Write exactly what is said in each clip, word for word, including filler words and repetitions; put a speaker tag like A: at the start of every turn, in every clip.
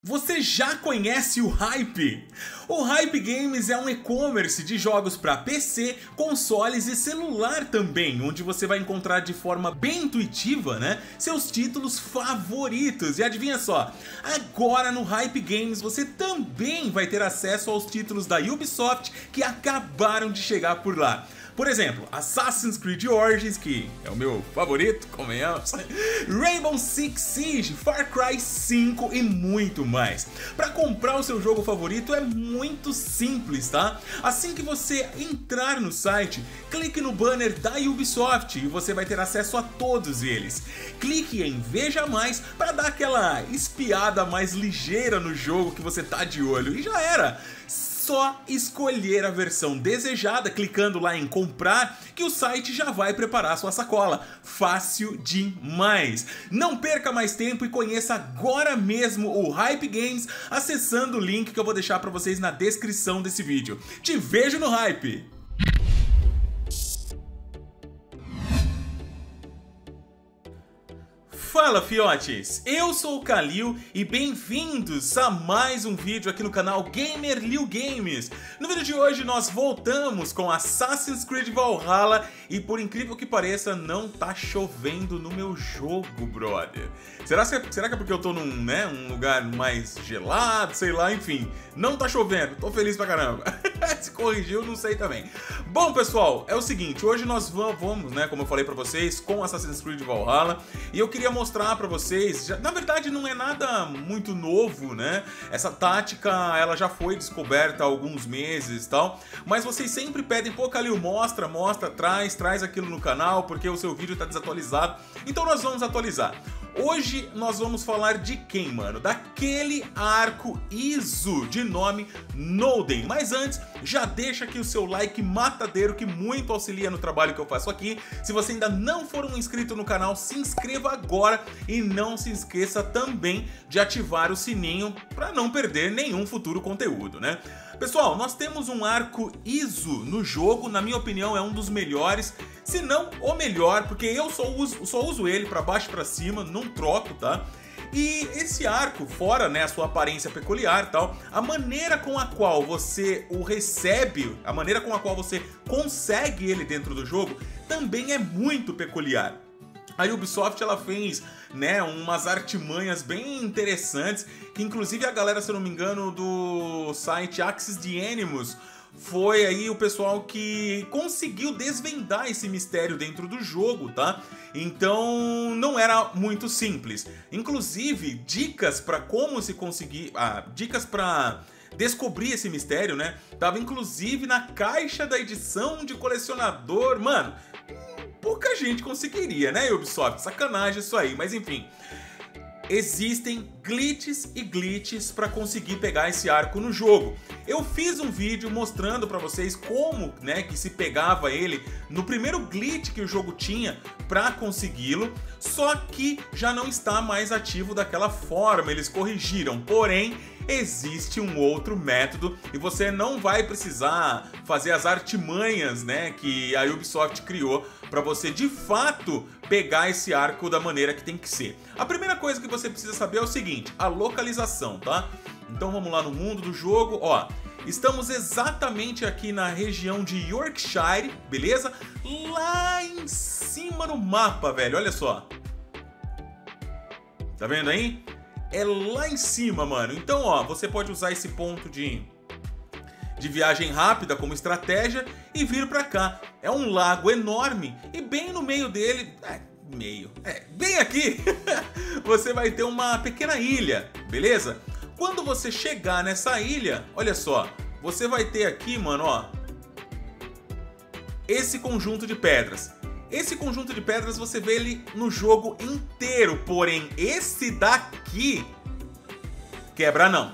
A: Você já conhece o Hype? O Hype Games é um e-commerce de jogos para P C, consoles e celular também, onde você vai encontrar de forma bem intuitiva, né, seus títulos favoritos. E adivinha só, agora no Hype Games você também vai ter acesso aos títulos da Ubisoft que acabaram de chegar por lá. Por exemplo, Assassin's Creed Origins, que é o meu favorito, convenhamos, Rainbow Six Siege, Far Cry cinco e muito mais. Para comprar o seu jogo favorito é muito simples, tá? Assim que você entrar no site, clique no banner da Ubisoft e você vai ter acesso a todos eles. Clique em Veja Mais para dar aquela espiada mais ligeira no jogo que você tá de olho e já era! Só escolher a versão desejada, clicando lá em comprar, que o site já vai preparar sua sacola. Fácil demais! Não perca mais tempo e conheça agora mesmo o Hype Games acessando o link que eu vou deixar para vocês na descrição desse vídeo. Te vejo no Hype! Fala fiotes, eu sou o Kalil e bem-vindos a mais um vídeo aqui no canal Gamerliu Games. No vídeo de hoje nós voltamos com Assassin's Creed Valhalla e por incrível que pareça não tá chovendo no meu jogo, brother. Será, será que é porque eu tô num, né, um lugar mais gelado, sei lá, enfim, não tá chovendo, tô feliz pra caramba. Se corrigiu, não sei também. Bom pessoal, é o seguinte, hoje nós vamos, né, como eu falei pra vocês, com Assassin's Creed Valhalla e eu queria mostrar mostrar pra vocês, já, na verdade não é nada muito novo, né? Essa tática, ela já foi descoberta há alguns meses e tal, mas vocês sempre pedem, pô Kalil, mostra, mostra, traz, traz aquilo no canal, porque o seu vídeo tá desatualizado, então nós vamos atualizar. Hoje nós vamos falar de quem, mano? Daquele arco Iso de nome Nolden. Mas antes, já deixa aqui o seu like matadeiro que muito auxilia no trabalho que eu faço aqui. Se você ainda não for um inscrito no canal, se inscreva agora e não se esqueça também de ativar o sininho para não perder nenhum futuro conteúdo, né? Pessoal, nós temos um arco Iso no jogo, na minha opinião é um dos melhores, se não o melhor, porque eu só uso, só uso ele para baixo e para cima, não troco, tá? E esse arco, fora, né, a sua aparência peculiar e tal, a maneira com a qual você o recebe, a maneira com a qual você consegue ele dentro do jogo, também é muito peculiar. A Ubisoft ela fez, né, umas artimanhas bem interessantes, que inclusive a galera, se eu não me engano, do site Axis de Animus, foi aí o pessoal que conseguiu desvendar esse mistério dentro do jogo, tá? Então não era muito simples. Inclusive, dicas para como se conseguir, ah, dicas para descobrir esse mistério, né? Tava inclusive na caixa da edição de colecionador, mano. Pouca gente conseguiria, né, Ubisoft? Sacanagem isso aí, mas enfim. Existem glitches e glitches para conseguir pegar esse arco no jogo. Eu fiz um vídeo mostrando para vocês como, né, que se pegava ele no primeiro glitch que o jogo tinha para consegui-lo, só que já não está mais ativo daquela forma, eles corrigiram, porém existe um outro método e você não vai precisar fazer as artimanhas, né, que a Ubisoft criou para você de fato pegar esse arco da maneira que tem que ser. A primeira coisa que você precisa saber é o seguinte, a localização, tá? Então vamos lá no mundo do jogo, ó. Estamos exatamente aqui na região de Yorkshire, beleza? Lá em cima no mapa, velho, olha só. Tá vendo aí? É lá em cima, mano. Então, ó, você pode usar esse ponto de, de viagem rápida como estratégia e vir pra cá. É um lago enorme e bem no meio dele... É, meio... É, bem aqui, você vai ter uma pequena ilha, beleza? Quando você chegar nessa ilha, olha só, você vai ter aqui, mano, ó, esse conjunto de pedras. Esse conjunto de pedras você vê ele no jogo inteiro, porém esse daqui quebra não.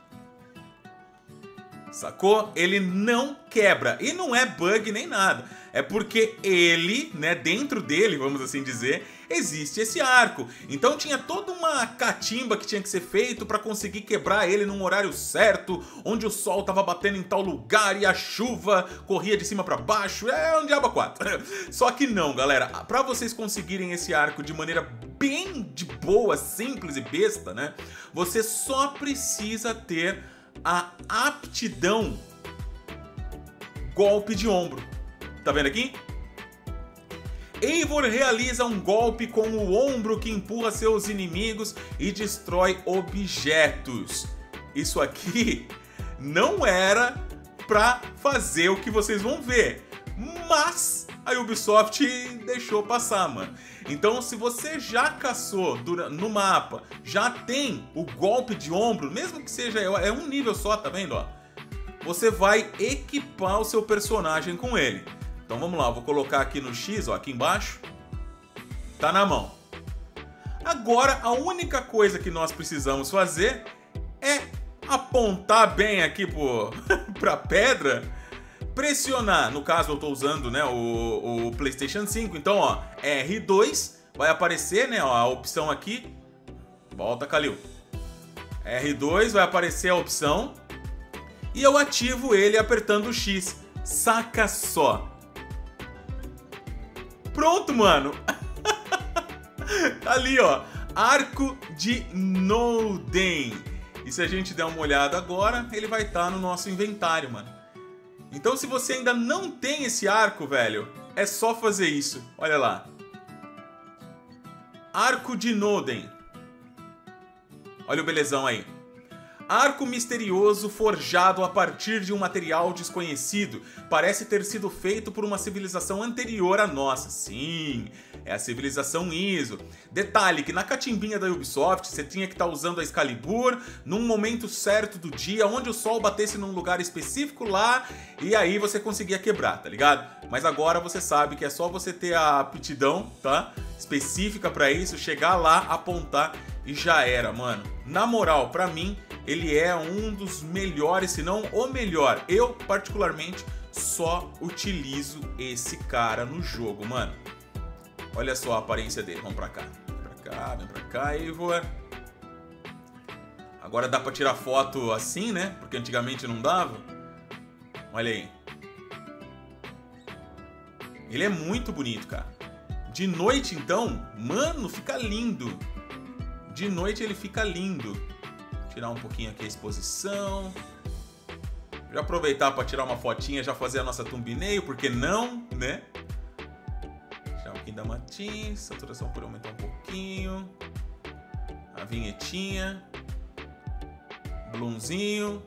A: Sacou? Ele não quebra e não é bug nem nada. É porque ele, né, dentro dele, vamos assim dizer, existe esse arco. Então tinha toda uma catimba que tinha que ser feito para conseguir quebrar ele num horário certo, onde o sol tava batendo em tal lugar e a chuva corria de cima para baixo. É um diabo a quatro. Só que não, galera. Para vocês conseguirem esse arco de maneira bem de boa, simples e besta, né? Você só precisa ter a aptidão golpe de ombro. Tá vendo aqui? Eivor realiza um golpe com o ombro que empurra seus inimigos e destrói objetos. Isso aqui não era pra fazer o que vocês vão ver, mas a Ubisoft deixou passar, mano. Então, se você já caçou no mapa, já tem o golpe de ombro, mesmo que seja é um nível só, tá vendo, ó? Você vai equipar o seu personagem com ele. Então vamos lá, eu vou colocar aqui no X, ó, aqui embaixo. Tá na mão. Agora, a única coisa que nós precisamos fazer é apontar bem aqui pro, pra pedra, pressionar. No caso, eu tô usando, né, o, o PlayStation cinco. Então, ó, R dois, vai aparecer, né, ó, a opção aqui. Volta, Kalil. R dois, vai aparecer a opção. E eu ativo ele apertando o X. Saca só. Pronto, mano. Ali, ó. Arco de Noden. E se a gente der uma olhada agora, ele vai estar no nosso inventário, mano. Então, se você ainda não tem esse arco, velho, é só fazer isso. Olha lá. Arco de Noden. Olha o belezão aí. Arco misterioso forjado a partir de um material desconhecido. Parece ter sido feito por uma civilização anterior à nossa. Sim, é a civilização Iso. Detalhe que na catimbinha da Ubisoft você tinha que estar usando a Excalibur num momento certo do dia, onde o sol batesse num lugar específico lá, e aí você conseguia quebrar, tá ligado? Mas agora você sabe que é só você ter a aptidão, tá? Específica pra isso, chegar lá, apontar e já era, mano. Na moral, pra mim, ele é um dos melhores, se não o melhor. Eu, particularmente, só utilizo esse cara no jogo, mano. Olha só a aparência dele. Vamos pra cá. Vem pra cá, vem pra cá, Eivor. Agora dá pra tirar foto assim, né? Porque antigamente não dava. Olha aí. Ele é muito bonito, cara. De noite, então, mano, fica lindo. De noite ele fica lindo. Tirar um pouquinho aqui a exposição. Já aproveitar para tirar uma fotinha, já fazer a nossa thumbnail, porque não, né? Tirar um pouquinho da matinha, saturação por aumentar um pouquinho. A vinhetinha. Balãozinho.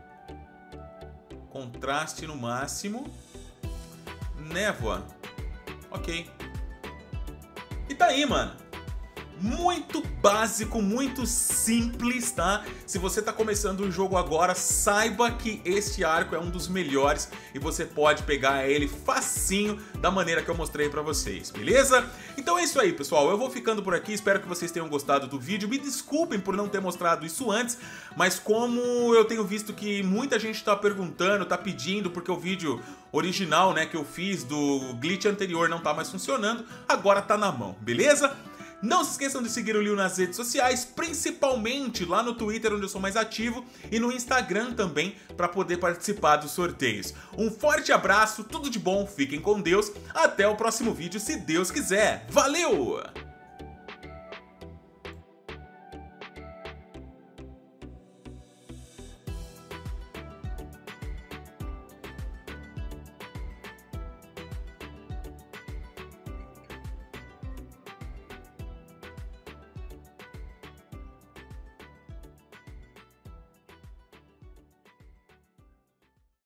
A: Contraste no máximo. Névoa. Ok. E tá aí, mano. Muito básico, muito simples, tá? Se você tá começando o jogo agora, saiba que este arco é um dos melhores e você pode pegar ele facinho da maneira que eu mostrei pra vocês, beleza? Então é isso aí, pessoal. Eu vou ficando por aqui, espero que vocês tenham gostado do vídeo. Me desculpem por não ter mostrado isso antes, mas como eu tenho visto que muita gente tá perguntando, tá pedindo, porque o vídeo original, né, que eu fiz do glitch anterior não tá mais funcionando, agora tá na mão, beleza? Não se esqueçam de seguir o Liu nas redes sociais, principalmente lá no Twitter, onde eu sou mais ativo, e no Instagram também, para poder participar dos sorteios. Um forte abraço, tudo de bom, fiquem com Deus, até o próximo vídeo, se Deus quiser. Valeu!